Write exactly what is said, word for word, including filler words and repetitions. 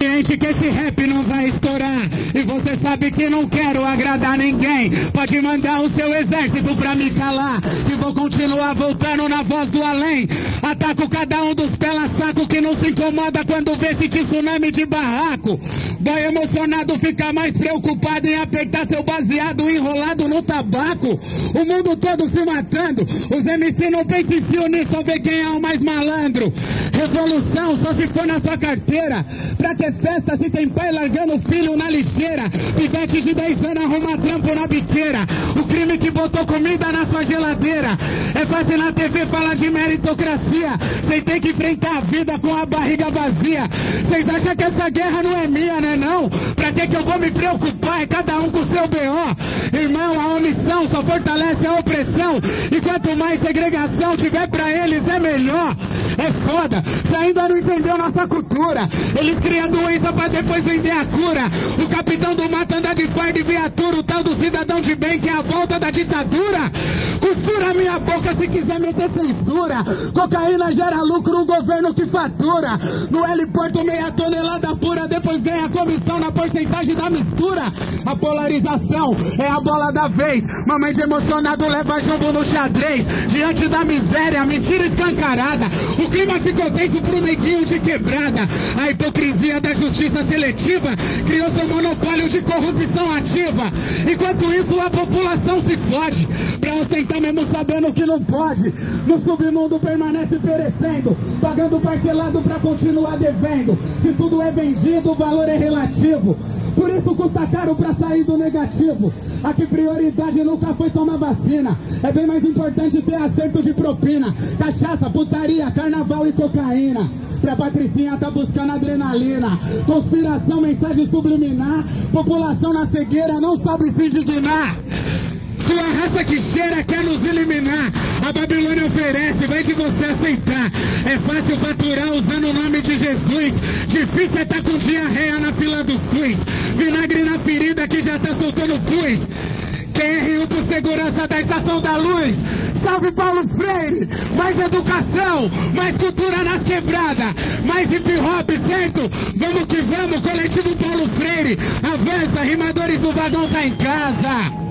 Que esse rap não vai estourar. E você sabe que não quero agradar ninguém. Pode mandar o seu exército pra me calar, que vou continuar voltando na voz do além. Ataco cada um dos pela-saco que não se incomoda quando vê esse tsunami de barraco. Boy emocionado fica mais preocupado em apertar seu baseado enrolado no tabaco. O mundo todo se matando, os M C não pensam em se unir, só vê quem é o mais malandro. Revolução só se for na sua carteira. Pra que festa se tem pai largando filho na lixeira? Pivete de dez anos arruma trampo na biqueira. O crime que botou comida na sua geladeira. É fácil na T V falar de meritocracia, sem ter que enfrentar a vida com a barriga vazia. Vocês acham que essa guerra não é minha, né não? Pra que que eu vou me preocupar? É cada um com seu B O. Irmão, a omissão só fortalece a opressão. E quanto mais segregação tiver pra eles é melhor. É foda, você ainda não entendeu nossa cultura. Eles criam doença pra depois vender a cura. O capitão do mato anda de farda e viatura. O tal do cidadão de bem que é a volta da ditadura. Costura minha boca se quiser meter censura. Cocaína gera lucro, um governo que fatura. No heliporto meia tonelada pura, depois ganha comissão na porcentagem da mistura. A polarização é a bola da vez. Mamãe de emocionado leva jumbo no xadrez. Diante da miséria, mentira escancarada. O clima ficou tenso pro neguinho de quebrada. A hipocrisia da justiça seletiva criou seu monopólio de corrupção ativa. Enquanto isso a população se fode, pra ostentar mesmo sabendo que não pode. No submundo permanece perecendo, pagando parcelado pra continuar devendo. Se tudo é vendido, o valor é relativo. Por isso custa caro pra sair do negativo. Aqui prioridade nunca foi tomar vacina. É bem mais importante ter acerto de propina. Cachaça, putaria, carnaval e cocaína. Pra Patricinha tá buscando adrenalina. Conspiração, mensagem subliminar. População na cegueira não sabe se indignar. Sua raça que cheira quer nos eliminar. A Babilônia oferece, vai de você aceitar. É fácil faturar usando o nome de Jesus. Difícil é tá com diarreia na fila do SUS. Vinagre na ferida que já tá soltando pus. Q R U por segurança da Estação da Luz. Salve Paulo Freire. Mais educação, mais cultura nas quebradas. Mais hip hop, certo? Vamos que vamos, coletivo Paulo Freire. Avança, rimadores do vagão tá em casa.